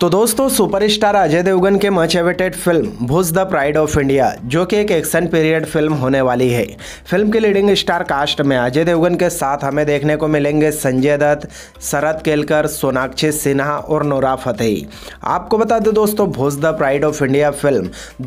तो दोस्तों सुपरस्टार अजय देवगन के much awaited film Bhuj the pride of India जो कि एक एक्शन पीरियड फिल्म होने वाली है। फिल्म के लीडिंग स्टार कास्ट में अजय देवगन के साथ हमें देखने को मिलेंगे संजय दत्त, शरद केलकर, सोनाक्षी सिन्हा और नोरा फतेही। आपको बता दें दोस्तों, Bhuj the pride of India film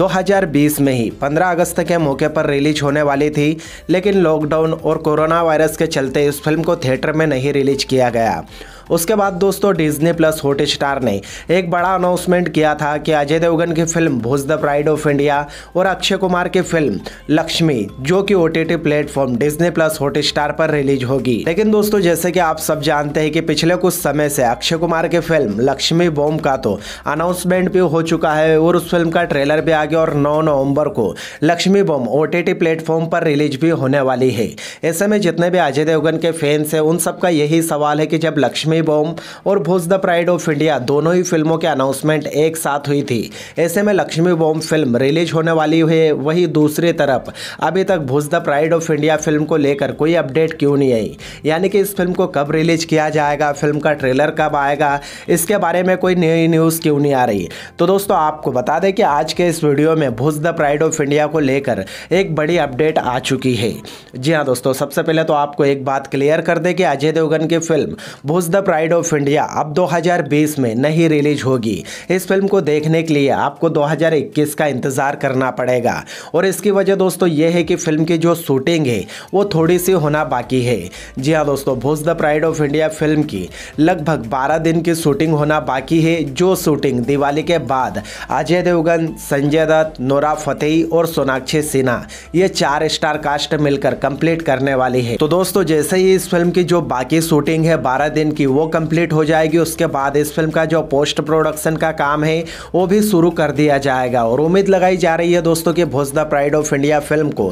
2020 में ही 15 अगस्त के मौके पर रिलीज होने वाली थी, लेकिन लॉकडाउन और कोरोना वायरस के चलते इस फिल्म को थिएटर में नहीं रिलीज किया गया। उसके बाद दोस्तों डिज्नी प्लस हॉटस्टार ने एक बड़ा अनाउंसमेंट किया था कि अजय देवगन की film Bhuj the pride of India और अक्षय कुमार की फिल्म लक्ष्मी जो कि OTT platform Disney plus Hotstar पर रिलीज होगी। लेकिन दोस्तों जैसे कि आप सब जानते हैं कि पिछले कुछ समय से अक्षय कुमार की फिल्म लक्ष्मी बॉम्ब का तो अनाउंसमेंट भी हो चुका है और उस फिल्म का ट्रेलर भी आ गया और 9 नवंबर को लक्ष्मी बॉम्ब OTT प्लेटफॉर्म पर रिलीज भी होने वाली है। ऐसे में जितने भी अजय देवगन के फैंस हैं उन सबका यही सवाल है कि जब लक्ष्मी बॉम्ब और Bhuj the pride of India दोनों ही फिल्मों के अनाउंसमेंट एक साथ हुई थी, ऐसे में लक्ष्मी बॉम्ब फिल्म रिलीज होने वाली है, वही दूसरी तरफ अभी तक Bhuj the pride of India film को लेकर कोई अपडेट क्यों नहीं आई, यानी कि इस फिल्म को कब रिलीज किया जाएगा, फिल्म का ट्रेलर कब आएगा, इसके बारे में कोई नई न्यूज़ क्यों नहीं आ रही। तो दोस्तों आपको बता दें कि आज के इस वीडियो में Bhuj the pride of India को लेकर एक बड़ी अपडेट आ चुकी है। जी हाँ दोस्तों, सबसे पहले तो आपको एक बात क्लियर कर दें कि अजय देवगन की film Bhuj the pride of India अब 2020 में नहीं रिलीज होगी। इस फिल्म को देखने के लिए आपको 2021 का इंतजार करना पड़ेगा और इसकी वजह दोस्तों ये है कि फिल्म की जो शूटिंग है वो थोड़ी सी होना बाकी है। जी हाँ दोस्तों, Bhuj the pride of India film की लगभग 12 दिन की शूटिंग होना बाकी है, जो शूटिंग दिवाली के बाद अजय देवगन, संजय दत्त, नोरा फतेही और सोनाक्षी सिन्हा ये 4 स्टार कास्ट मिलकर कंप्लीट करने वाली है। तो दोस्तों जैसे ही इस फिल्म की जो बाकी शूटिंग है 12 दिन की वो कंप्लीट हो जाएगी, उसके बाद इस फिल्म का जो पोस्ट प्रोडक्शन का काम है वो भी शुरू कर दिया जाएगा और उम्मीद लगाई जा रही है दोस्तों कि Bhuj the pride of India film को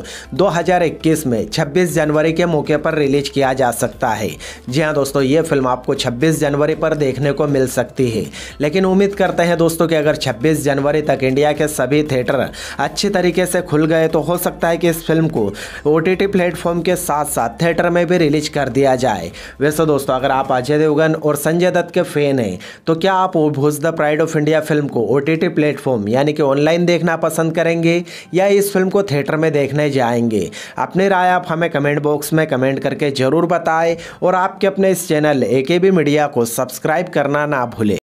2021 में 26 जनवरी के मौके पर रिलीज किया जा सकता है। जी हाँ दोस्तों, ये फिल्म आपको 26 जनवरी पर देखने को मिल सकती है, लेकिन उम्मीद करते हैं दोस्तों कि अगर 26 जनवरी तक इंडिया के सभी थिएटर अच्छी तरीके से खुल गए तो हो सकता है कि इस फिल्म को OTT प्लेटफॉर्म के साथ साथ थिएटर में भी रिलीज कर दिया जाए। वैसे दोस्तों अगर आप अजय देवगन और संजय दत्त के फैन हैं तो क्या आप Bhuj the pride of India film को OTT प्लेटफॉर्म यानी कि ऑनलाइन देखना पसंद करेंगे या इस फिल्म को थिएटर में देखने जाएंगे? अपनी राय आप हमें कमेंट बॉक्स में कमेंट करके जरूर बताएं और आपके अपने इस चैनल AKB मीडिया को सब्सक्राइब करना ना भूलें।